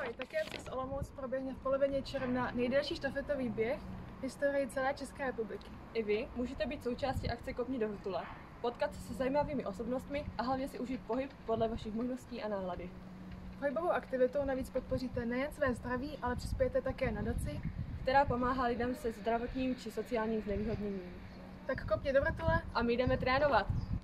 Ahoj, také přes Olomouc proběhne v polovině června nejdelší štafetový běh v historii celé České republiky. I vy můžete být součástí akce Kopni do vrtule, potkat se zajímavými osobnostmi a hlavně si užít pohyb podle vašich možností a nálady. Pohybovou aktivitou navíc podpoříte nejen své zdraví, ale přispějete také nadaci, která pomáhá lidem se zdravotním či sociálním znevýhodněním. Tak kopni do vrtule A my jdeme trénovat!